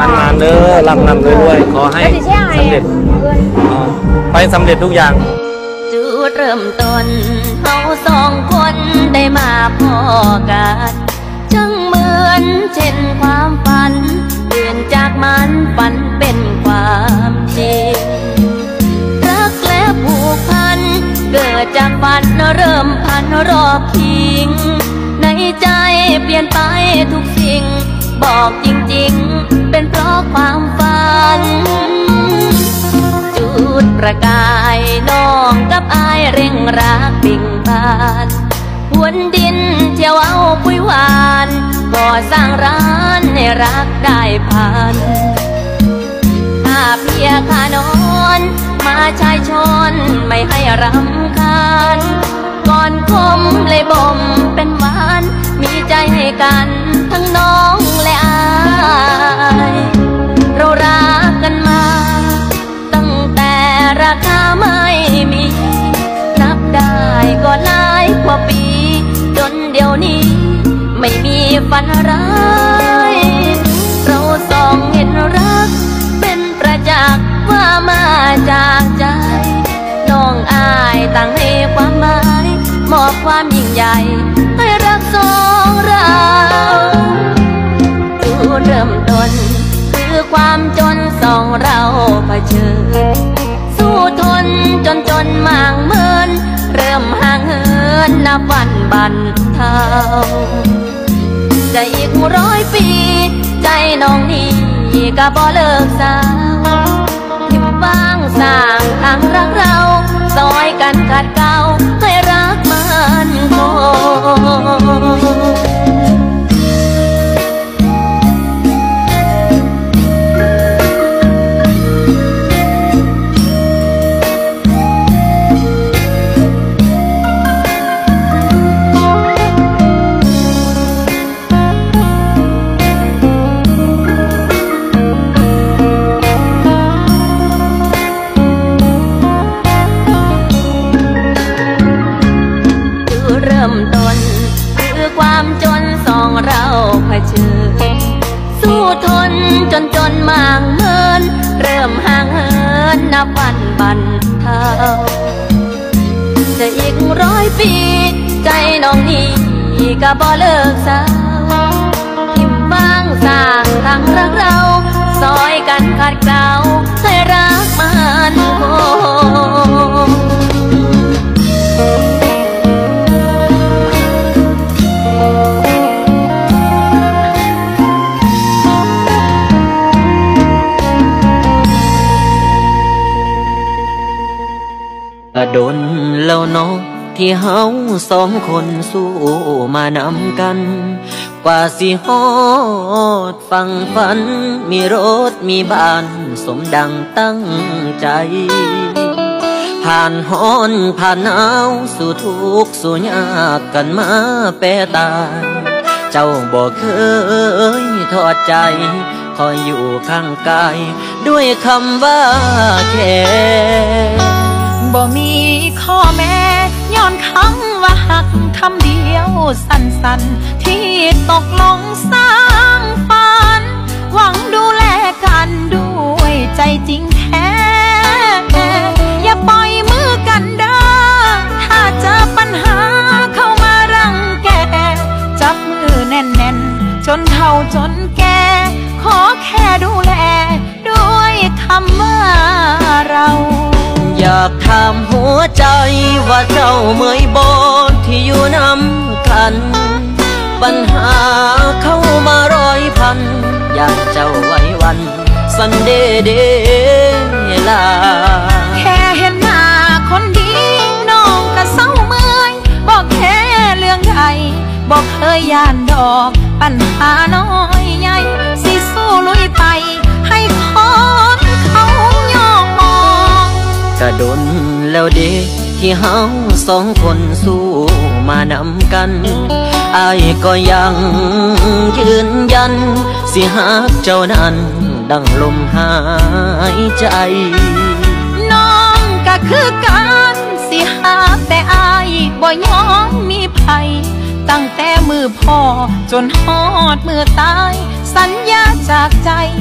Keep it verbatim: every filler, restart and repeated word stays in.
มันงานเด้อลำนำด้วยขอให้สำเร็จไปสำเร็จทุกอย่างจุดเริ่มต้นเขาสองคนได้มาพอกันจังเหมือนเช่นความฝันเปลี่ยนจากมันฝันเป็นความจริงรักและผูกพันเกิดจากฝันเริ่มพันรอบพิงในใจเปลี่ยนไปทุกสิ่งบอกจริงๆเป็นเพราะความฝันจุดประกายน้องกับอายเร่งรักบิ่งบานหวนดินเที่ยวเอาปุยหวานก่อสร้างร้านให้รักได้พันถ้าเพียข้านอนมาชายชนไม่ให้รำคาญก่อนคมเลยบ่มเป็นหวานมีใจให้กันทั้งน้องและอายเรารักกันมาตั้งแต่ราคาไม่มีนับได้ก็หลายกว่าปีจนเดี๋ยวนี้ไม่มีฝันร้ายเราสองเห็นรักเป็นประจักษ์ว่ามาจากใจน้องอายต่างให้ความหมายมอบความยิ่งใหญ่ให้รักสองเราจุดเริ่มต้นคือความจนสองเราเผชิญสู้ทนจนจนมางเมินเริ่มห่างเหินนับวันบันเทาจะอีกร้อยปีใจน้องนี่ก็บ่เลิกสาวทิมบ้างสร้างทางรักเราซอยกันขัดเกลาให้รักมันคงเผชิญสู้ทนจนจนมางเมินเริ่มห่างเหินนับวันบันเทาจะอีกร้อยปีใจน้องนี่ก็บ่เลิกสาวทิมบ้างสร้างทางรักเราซอยกันขัดเกลาให้รักมันคงดนแล้วเนาะที่เฮาสองคนสู้มานำกันกว่าสิฮอดฟังฝันมีรถมีบ้านสมดังตั้งใจผ่านฮ้อนผ่านหนาวสู่ทุกข์สู่ยากกันมาแปรตายเจ้าบ่เคยทอดใจคอยอยู่ข้างกายด้วยคำว่าแค่บ่มีข้อแม้ย้อนคำว่าหักคำเดียวสั้นๆที่ตกลงสร้างฝันหวังดูแลกันด้วยใจจริงแท้อย่าปล่อยมือกันเด้อถ้าเจอปัญหาเข้ามารังแกจับมือแน่นๆจนเฒ่าจนแก่ขอแค่ดูแลด้วยคำว่าเราอยากถามหัวใจว่าเจ้าเมื่อยบ่ที่อยู่นำกันปัญหาเข้ามาร้อยพันอยากเจ้าไว้วันสันเดเดลาแค่เห็นหน้าคนดีน้องก็เศร้าเมื่อยบอกแค่เรื่องใดบอกเคยย่านดอกปัญหาน้อยใหญ่สิสู้ลุยไปให้คนเขายอมกระดนแล้วเด็กที่เฮาสองคนสู้มานำกันอายก็ยังยืนยันสิหักเจ้านั้นดังลมหายใจน้องก็คือกันสิหักแต่อายบ่ยอมมีภัยตั้งแต่มือพ่อจนฮอดมือตายสัญญาจากใจ